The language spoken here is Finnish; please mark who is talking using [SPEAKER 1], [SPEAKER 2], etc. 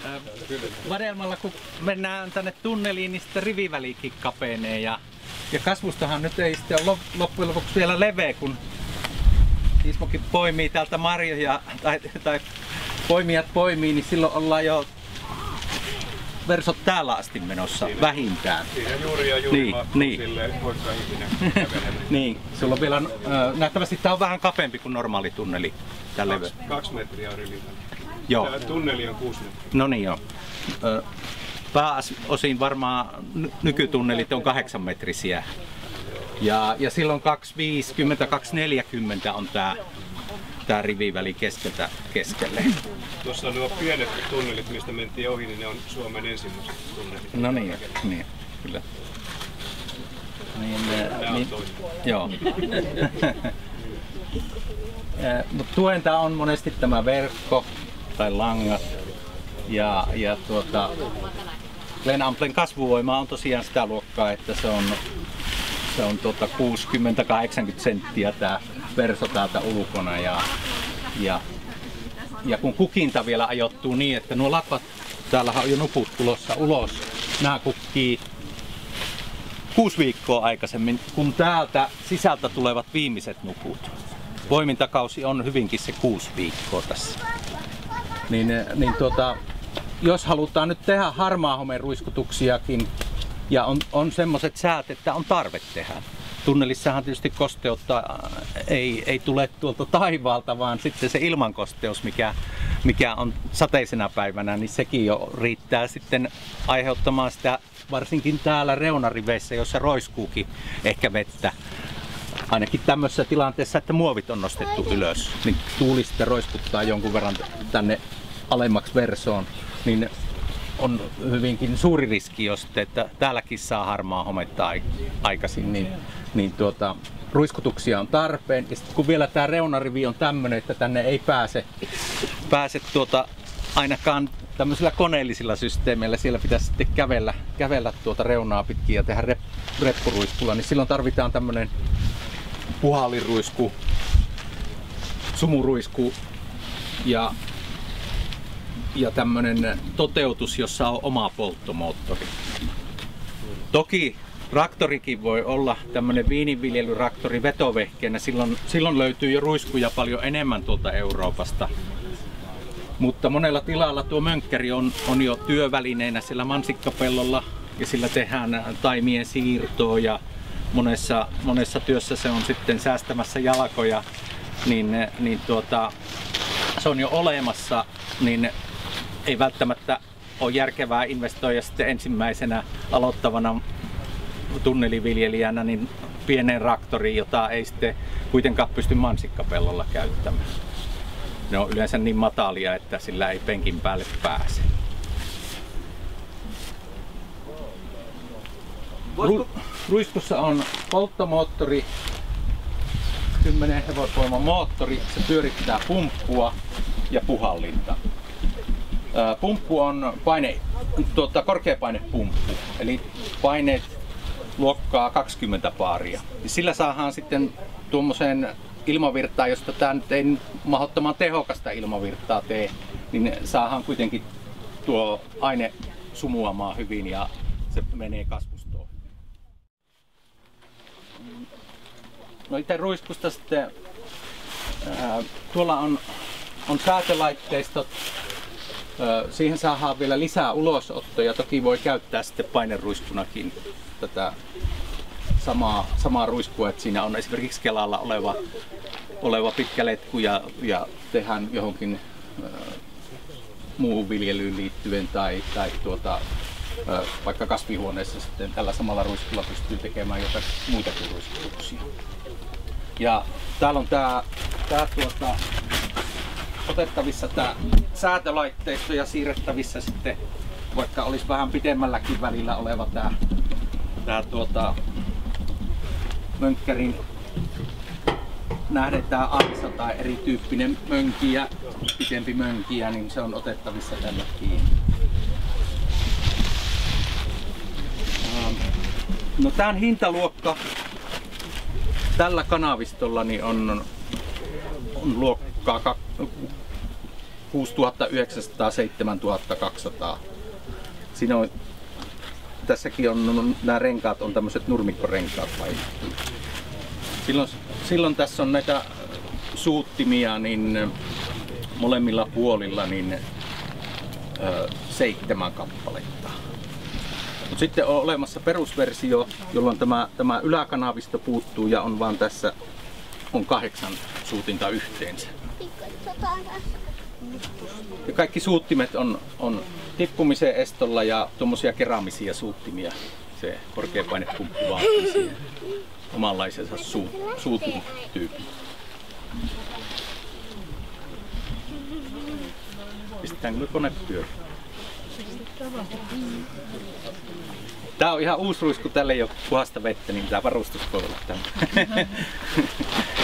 [SPEAKER 1] Vadelmalla kun mennään tänne tunneliin, niin sitten rivivälikin kapenee ja kasvustahan nyt ei sitten ole loppujen lopuksi vielä leveä, kun Ismokin poimii täältä marjoja tai poimijat poimii, niin silloin ollaan jo versot täällä asti menossa vähintään.
[SPEAKER 2] Siinä juuri ja juuri
[SPEAKER 1] niin.
[SPEAKER 2] Silleen voittaa ihminen kävelemään.
[SPEAKER 1] Niin, sulla on vielä, nähtävästi tää on vähän kapeampi kuin normaali tunneli.
[SPEAKER 2] 2 metriä on riviväli.
[SPEAKER 1] Joo.
[SPEAKER 2] Tää tunneli on 6 metriä.
[SPEAKER 1] No niin joo. Pääosin varmaan nykytunnelit on 8 metrisiä. Ja silloin 250-240 on tää riviväli keskeltä keskelle.
[SPEAKER 2] Tuossa nuo pienet tunnelit, mistä mentiin ohi, niin ne on Suomen ensimmäiset tunnelit.
[SPEAKER 1] No niin, kyllä. Niin, joo. Mutta tuenta on monesti tämä verkko tai langat ja Glen Amplen kasvuvoima on tosiaan sitä luokkaa, että se on 60-80 senttiä tää verso täältä ulkona ja kun kukinta vielä ajoittuu niin, että nuo latvat, täällähän on jo nuput tulossa ulos, nämä kukkii 6 viikkoa aikaisemmin, kun täältä sisältä tulevat viimeiset nuput. Poimintakausi on hyvinkin se 6 viikkoa tässä. Jos halutaan nyt tehdä harmaahomeen ruiskutuksiakin ja on semmoiset säät, että on tarve tehdä. Tunnelissahan tietysti kosteutta ei tule tuolta taivaalta, vaan sitten se ilmankosteus, mikä on sateisena päivänä, niin sekin jo riittää sitten aiheuttamaan sitä, varsinkin täällä reunariveissä, jossa roiskuukin ehkä vettä. Ainakin tämmöisessä tilanteessa, että muovit on nostettu ylös, niin tuuli sitten roiskuttaa jonkun verran tänne alemmaksi versoon, niin on hyvinkin suuri riski, jos että täälläkin saa harmaa hometta aikaisin, niin ruiskutuksia on tarpeen. Ja sitten kun vielä tämä reunarivi on tämmöinen, että tänne ei pääse ainakaan tämmöisillä koneellisilla systeemeillä, siellä pitäisi sitten kävellä reunaa pitkin ja tehdä reppuruiskulla, niin silloin tarvitaan tämmöinen puhalliruisku, sumuruisku ja tämmöinen toteutus, jossa on oma polttomoottori. Toki traktorikin voi olla tämmöinen viininviljelytraktori vetovehkeenä, silloin löytyy jo ruiskuja paljon enemmän tuolta Euroopasta. Mutta monella tilalla tuo mönkkäri on jo työvälineenä siellä mansikkapellolla ja sillä tehdään taimien siirtoa ja monessa työssä se on sitten säästämässä jalkoja, se on jo olemassa, niin ei välttämättä ole järkevää investoida sitten ensimmäisenä aloittavana tunneliviljelijänä niin pieneen traktoriin, jota ei sitten kuitenkaan pysty mansikkapellolla käyttämään. Ne on yleensä niin matalia, että sillä ei penkin päälle pääse. Ruiskussa on polttomoottori, 10 hevosvoiman moottori, se pyörittää pumppua ja puhallinta. Pumppu on korkeapainepumppu, eli paineet luokkaa 20 baaria. Ja sillä saadaan sitten tuommoiseen ilmavirtaan, josta tämä nyt ei mahdottoman tehokasta ilmavirtaa tee, niin saadaan kuitenkin tuo aine sumuamaan hyvin ja se menee kasvustoon. No itse ruiskusta sitten, tuolla on säätölaitteistot. Siihen saadaan vielä lisää ulosottoja. Toki voi käyttää sitten paineruiskunakin tätä samaa ruiskua, että siinä on esimerkiksi Kelalla oleva pitkä letku ja tehdään johonkin muuhun viljelyyn liittyen tai vaikka kasvihuoneessa sitten tällä samalla ruiskulla pystyy tekemään jotain muitakin ruiskutuksia. Ja täällä on tää otettavissa tää säätölaitteisto ja siirrettävissä sitten, vaikka olisi vähän pidemmälläkin välillä oleva tää mönkkärin nähden tää aisa tai erityyppinen mönkiä, pitempi mönkiä, niin se on otettavissa tänne kiinni. No tämän hintaluokka tällä kanavistolla niin on luokkaa 6900, 7200. Siinä on, tässäkin on, nämä renkaat on tämmöiset nurmikkorenkaat laitettu. Silloin tässä on näitä suuttimia niin molemmilla puolilla niin 7 kappaletta. Mutta sitten on olemassa perusversio, jolloin tämä yläkanavisto puuttuu ja on vaan tässä on 8 suutinta yhteensä. Ja kaikki suuttimet on tippumisen estolla ja tuommoisia keraamisia suuttimia. Se korkeapaineppumppu vaatii siihen omanlaisensa suutinityypin. Pistetäänkö me kone pyörimään? Tää on ihan uusi ruisku, tälle ei ole puhasta vettä, niin tää varustus voi olla tämä.